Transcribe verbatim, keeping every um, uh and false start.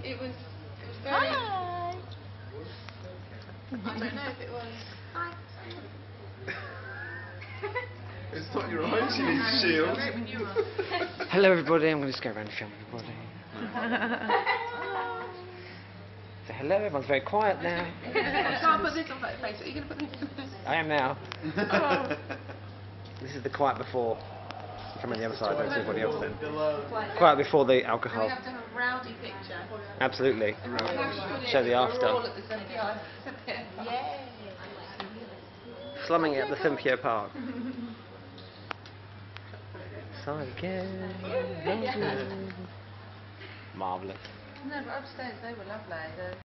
it was, it was very... Hi! I don't know if it was... Hi. It's not your eyes, you need to shield. Hello everybody, I'm going to just go around and film everybody. Say hello, everyone's very quiet now. I can't put this on Facebook. Are you going to put this on? I am now. This is the quiet before. Come on the other side, don't see everybody else then. Quiet before the alcohol. We have to have a rowdy picture. Absolutely. Show the after. We're all at the Cynthia. Yay! Slumming at the Cynthia Park. Side again. Marvellous. No, but upstairs they were lovely. The